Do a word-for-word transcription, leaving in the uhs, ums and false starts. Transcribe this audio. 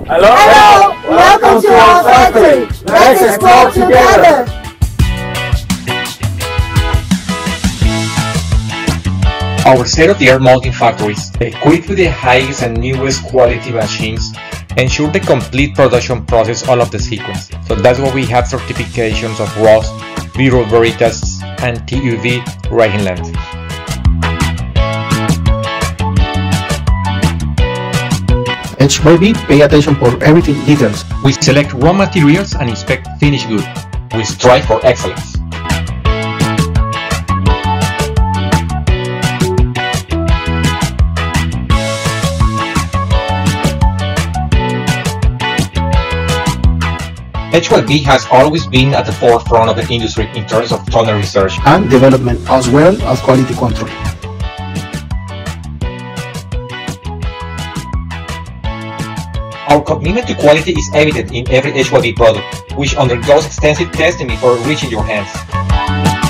Hello, Hello, welcome to our factory. Let's explore together. Our state-of-the-art molding factories, equipped with the highest and newest quality machines, ensure the complete production process all of the sequence. So that's why we have certifications of R O S, Bureau Veritas, and T U V writing length. H Y B pay attention for everything details. We select raw materials and inspect finished goods. We strive for excellence. H Y B has always been at the forefront of the industry in terms of tunnel research and development, as well as quality control. Our commitment to quality is evident in every H Y B product, which undergoes extensive testing before reaching your hands.